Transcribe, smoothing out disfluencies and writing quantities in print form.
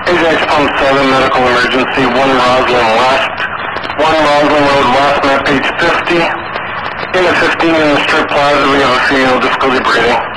AJX Pump 7, medical emergency, 1 Roslyn West. 1 Roslyn Road West, map page 50. In the 15 in the strip plaza, we have a female difficulty breathing.